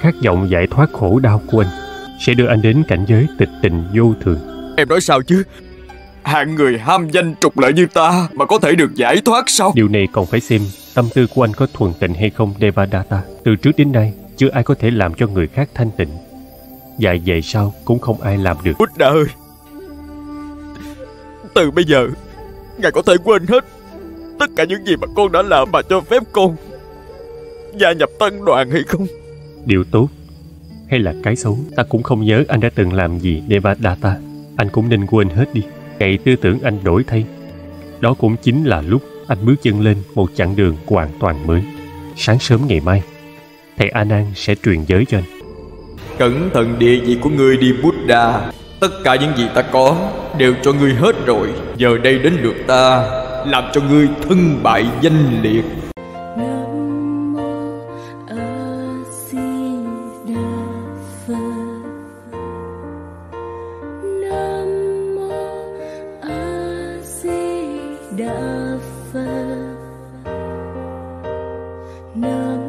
khát vọng giải thoát khổ đau của anh sẽ đưa anh đến cảnh giới tịch tình vô thường. Em nói sao chứ? Hạng người ham danh trục lợi như ta mà có thể được giải thoát sao? Điều này còn phải xem tâm tư của anh có thuần tịnh hay không, Devadatta. Từ trước đến nay chưa ai có thể làm cho người khác thanh tịnh, và về sau cũng không ai làm được. Buddha ơi, từ bây giờ ngài có thể quên hết tất cả những gì mà con đã làm mà cho phép con gia nhập tăng đoàn hay không? Điều tốt hay là cái xấu ta cũng không nhớ anh đã từng làm gì, Devadatta. Anh cũng nên quên hết đi. Ngày tư tưởng anh đổi thay, đó cũng chính là lúc anh bước chân lên một chặng đường hoàn toàn mới. Sáng sớm ngày mai, thầy A Nan sẽ truyền giới cho anh. Cẩn thận địa vị của ngươi đi Buddha. Tất cả những gì ta có đều cho ngươi hết rồi. Giờ đây đến lượt ta làm cho ngươi thân bại danh liệt. Nam